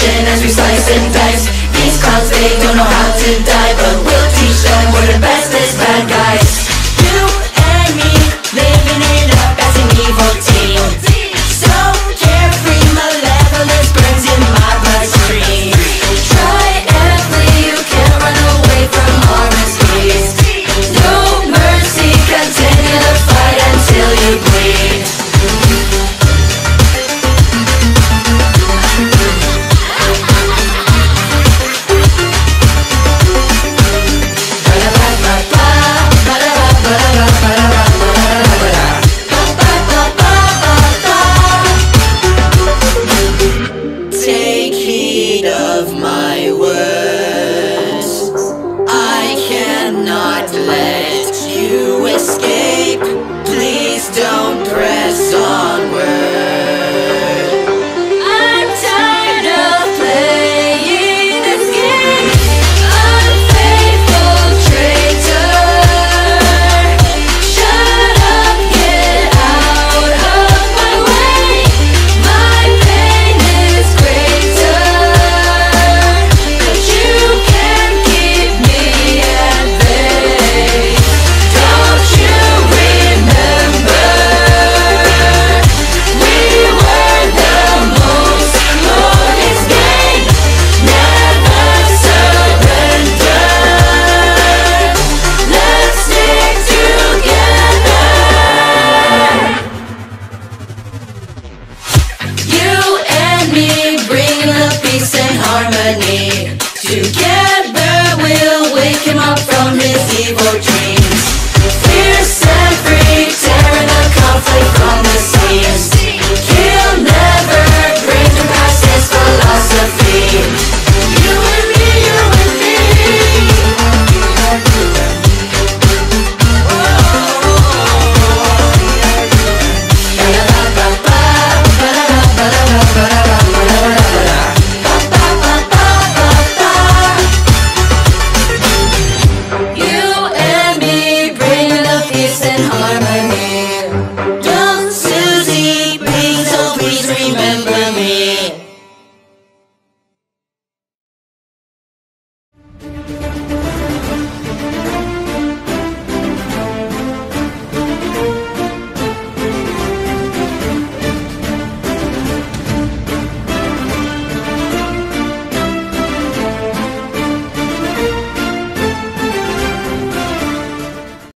destruction as we slice and dice. These clowns, they don't know how to die, but we'll teach them we're the bestest bad guys. You and me, living it up as an evil team. So carefree, malevolence burns in my bloodstream. Try and flee, you can't run away from our misdeeds. No mercy, continue the fight until you bleed. Take heed of my words. I cannot let you escape. Please don't press onward. I'm tired of playing this game. Unfaithful traitor, shut up, get out of my way. My pain is greater, but you can't keep me at bay. Don't you remember? We were the most glorious gang. Never surrender. Let's stick together. You and me, bringing the peace and harmony together.